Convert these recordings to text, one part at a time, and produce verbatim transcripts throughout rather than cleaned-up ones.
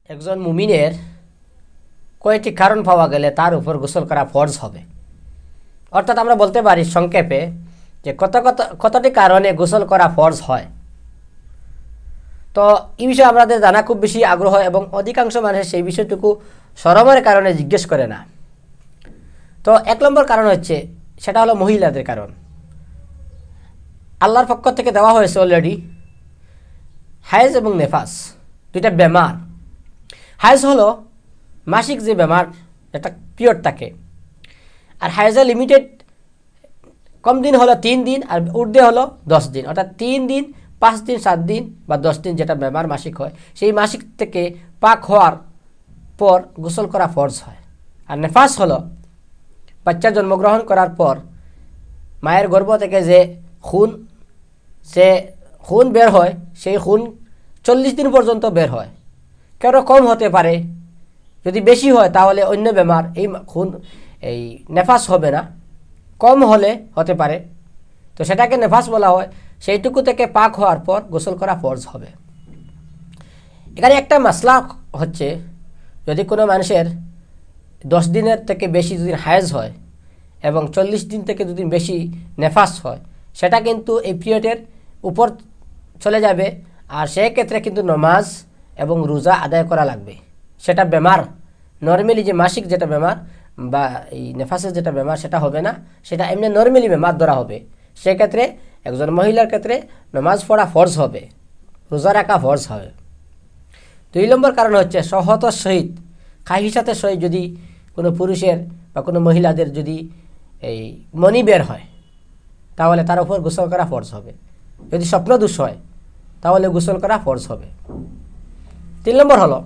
একজন মুমিনের কয়টি কারণ পাওয়া গেলে তার উপর গোসল করা ফরজ হবে। অর্থাৎ আমরা বলতে পারি সংক্ষেপে যে কত কত কতটি কারণে গোসল করা ফরজ হয়। তো এই বিষয়ে আমাদের জানা খুব বেশি আগ্রহ এবং অধিকাংশ মানুষ সেই বিষয়টুকু শরমের কারণে জিজ্ঞেস করে না। তো এক নম্বর কারণ হচ্ছে সেটা হলো মহিলাদের কারণ। আল্লাহর পক্ষ থেকে দেওয়া হয়েছে অলরেডি হায়েজ এবং নেফাস দুইটা বেমার। হায়েজ হলো মাসিক যে বেমার, একটা পিরিয়ড থাকে, আর হায়েজে লিমিটেড কম দিন হলো তিন দিন আর ঊর্ধ্বে হলো দশ দিন, অর্থাৎ তিন দিন পাঁচ দিন সাত দিন বা দশ দিন যেটা বেমার মাসিক হয়, সেই মাসিক থেকে পাক হওয়ার পর গোসল করা ফরজ হয়। আর নেফাস হলো বাচ্চা জন্মগ্রহণ করার পর মায়ের গর্ভ থেকে যে খুন সে খুন বের হয়, সেই খুন চল্লিশ দিন পর্যন্ত বের হয়। কেন কম হতে পারে, যদি বেশি হয় তাহলে অন্য বেমার এই খুন এই নেফাস হবে না, কম হলে হতে পারে, তো সেটাকে নেফাস বলা হয়। সেইটুকু থেকে পাক হওয়ার পর গোসল করা ফরজ হবে। এখানে একটা মাসলা হচ্ছে, যদি কোনো মানুষের দশ দিনের থেকে বেশি যদি হায়েজ হয় এবং চল্লিশ দিন থেকে যদি বেশি নেফাস হয়, সেটা কিন্তু এই পিরিয়ডের উপর চলে যাবে, আর সেক্ষেত্রে কিন্তু নামাজ এবং রোজা আদায় করা লাগবে। সেটা বেমার নর্মালি যে মাসিক যেটা বেমার বা এই নেফাসের যেটা বেমার সেটা হবে না, সেটা এমনি নর্মালি বেমার ধরা হবে। সেক্ষেত্রে একজন মহিলার ক্ষেত্রে নামাজ পড়া ফরজ হবে, রোজা রাখা ফরজ হবে। দুই নম্বর কারণ হচ্ছে সহতর সহিত খাহিসাতের সহিত যদি কোনো পুরুষের বা কোনো মহিলাদের যদি এই মনি বের হয় তাহলে তার উপর গোসল করা ফরজ হবে। যদি স্বপ্নদোষ হয় তাহলে গোসল করা ফরজ হবে। তিন নম্বর হলো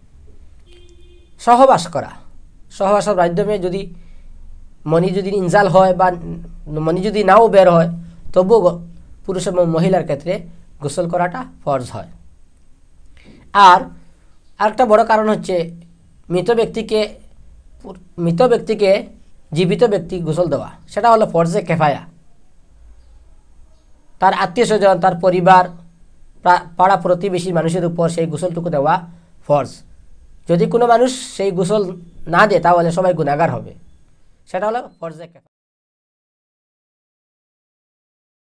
সহবাস করা। সহবাসের মাধ্যমে যদি মনি যদি ইনজাল হয় বা মনি যদি নাও বের হয়, তবুও পুরুষ এবং মহিলার ক্ষেত্রে গোসল করাটা ফরজ হয়। আর আরেকটা বড় কারণ হচ্ছে মৃত ব্যক্তিকে মৃত ব্যক্তিকে জীবিত ব্যক্তি গোসল দেওয়া, সেটা হলো ফরজে কেফায়া। তার আত্মীয় স্বজন, তার পরিবার, পাড়া প্রতিবেশী মানুষের উপর সেই গোসলটুকু দেওয়া ফরজ। যদি কোনো মানুষ সেই গোসল না দেয় তাহলে সবাই গুনাহগার হবে, সেটা হলো ফরজে কেফায়া।